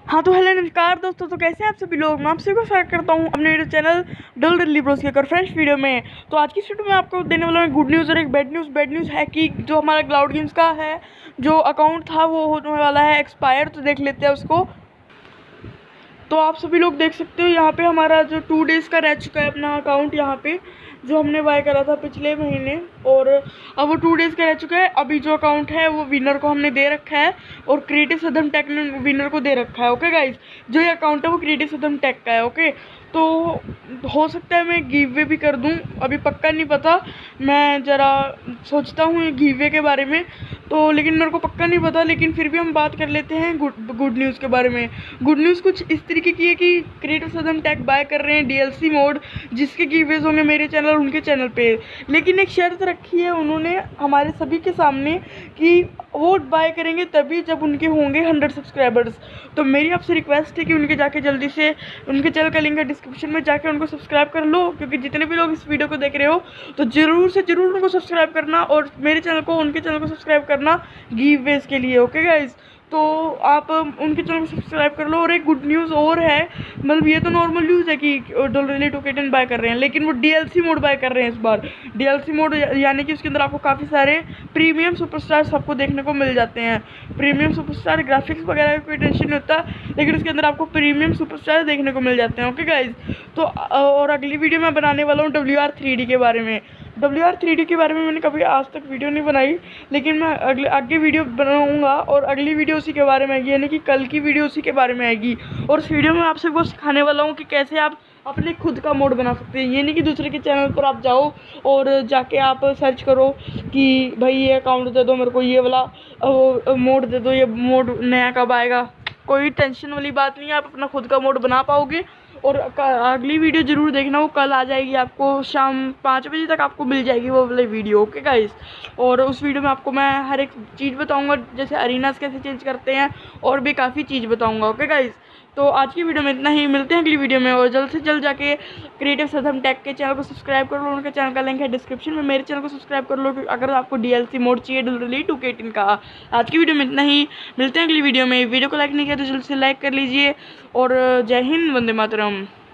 हाँ तो हेलो नमस्कार दोस्तों, तो कैसे हैं आप सभी लोग। मैं आप सभी को स्वागत करता हूँ अपने मेरे चैनल डल दिल्ली ब्रोस के फ्रेंड्स वीडियो में। तो आज की इस वीडियो में आपको देने वाला हूँ गुड न्यूज़ और एक बैड न्यूज़। बैड न्यूज़ है कि जो हमारा क्लाउड गेम्स का है जो अकाउंट था वो होने वाला है एक्सपायर। तो देख लेते हैं उसको। तो आप सभी लोग देख सकते हो यहाँ पे हमारा जो 2 डेज़ का रह चुका है अपना अकाउंट, यहाँ पे जो हमने बाय करा था पिछले महीने, और अब वो 2 डेज़ का रह चुका है। अभी जो अकाउंट है वो विनर को हमने दे रखा है और क्रिएटिव सदम टेक ने विनर को दे रखा है। ओके गाइज, जो ये अकाउंट है वो क्रिएटिव सदम टेक का है। ओके, तो हो सकता है मैं गिव वे भी कर दूं, अभी पक्का नहीं पता। मैं ज़रा सोचता हूँ गिव वे के बारे में, तो लेकिन मेरे को पक्का नहीं पता। लेकिन फिर भी हम बात कर लेते हैं गुड न्यूज़ के बारे में। गुड न्यूज़ कुछ इस तरीके की है कि क्रिएटिव सदम टेक बाय कर रहे हैं DLC मोड, जिसके गिवेज होंगे मेरे चैनल और उनके चैनल पे। लेकिन एक शर्त रखी है उन्होंने हमारे सभी के सामने कि वो बाय करेंगे तभी जब उनके होंगे 100 सब्सक्राइबर्स। तो मेरी आपसे रिक्वेस्ट है कि उनके जाके जल्दी से उनके चैनल का लिंक है डिस्क्रिप्शन में, जाके उनको सब्सक्राइब कर लो। क्योंकि जितने भी लोग इस वीडियो को देख रहे हो तो ज़रूर से ज़रूर उनको सब्सक्राइब करना और मेरे चैनल को उनके चैनल को सब्सक्राइब करना गिव वेज के लिए। ओके गाइज, तो आप उनके चैनल को सब्सक्राइब कर लो। और एक गुड न्यूज़ और है, मतलब ये तो नॉर्मल न्यूज़ है कि डॉलरली टोकेटन बाय कर रहे हैं, लेकिन वो DLC मोड बाय कर रहे हैं इस बार। DLC मोड यानी कि उसके अंदर आपको काफ़ी सारे प्रीमियम सुपरस्टार्स आपको देखने को मिल जाते हैं। प्रीमियम सुपरस्टार ग्राफिक्स वगैरह का कोई टेंशन नहीं होता, लेकिन उसके अंदर आपको प्रीमियम सुपरस्टार देखने को मिल जाते हैं। ओके गाइज, तो और अगली वीडियो मैं बनाने वाला हूँ WR3D के बारे में। WR3D के बारे में मैंने कभी आज तक वीडियो नहीं बनाई, लेकिन मैं आगे वीडियो बनाऊंगा और अगली वीडियो उसी के बारे में आएगी, यानी कि कल की वीडियो उसी के बारे में आएगी। और उस वीडियो में आप सबको सिखाने वाला हूँ कि कैसे आप अपने खुद का मोड बना सकते हैं। ये नहीं कि दूसरे के चैनल पर आप जाओ और जाके आप सर्च करो कि भाई ये अकाउंट दे दो मेरे को, ये वाला मोड दे दो, ये मोड नया कब आएगा। कोई टेंशन वाली बात नहीं है, आप अपना खुद का मोड बना पाओगे। और अगली वीडियो ज़रूर देखना, वो कल आ जाएगी, आपको शाम 5 बजे तक आपको मिल जाएगी वो वाली वीडियो। ओके गाइस, और उस वीडियो में आपको मैं हर एक चीज़ बताऊंगा, जैसे अरीनास कैसे चेंज करते हैं और भी काफ़ी चीज़ बताऊंगा। ओके गाइस, तो आज की वीडियो में इतना ही, मिलते हैं अगली वीडियो में। और जल्द से जल्द जाके क्रिएटिव सदम टेक के चैनल को सब्सक्राइब कर लो, उनके चैनल का लिंक है डिस्क्रिप्शन में। मेरे चैनल को सब्सक्राइब कर लो अगर आपको DLC मोड चाहिए डॉलरली टोकेटन का। आज की वीडियो में इतना ही, मिलते हैं अगली वीडियो में। वीडियो को लाइक नहीं किया तो जल्द से लाइक कर लीजिए। और जय हिंद, वंदे मातरम।